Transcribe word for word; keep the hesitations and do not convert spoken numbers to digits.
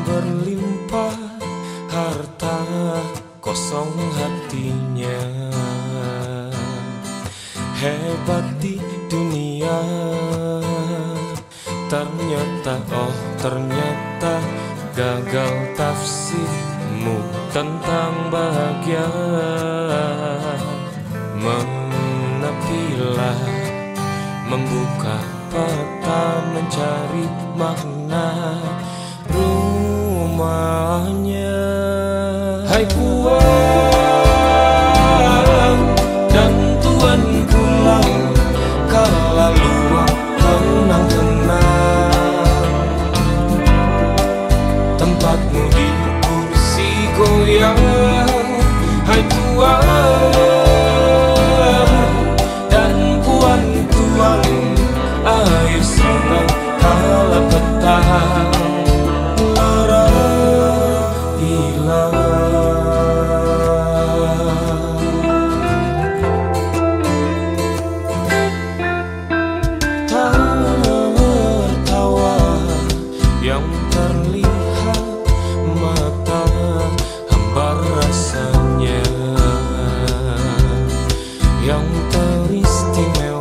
berlimpah harta, kosong hatinya. Hebat di dunia, ternyata oh ternyata gagal tafsirmu tentang bahagia. Menepilah, membuka peta, mencari makna rumahnya. Hai puan dan tuan pulang, kala luang tenang-tenang. Tempatmu di kursi goyang. Hai tuan dan puan-puan, air senang kala petang lara hilang. Tertawa yang terlihat mata, hambar rasanya yang teristimewa.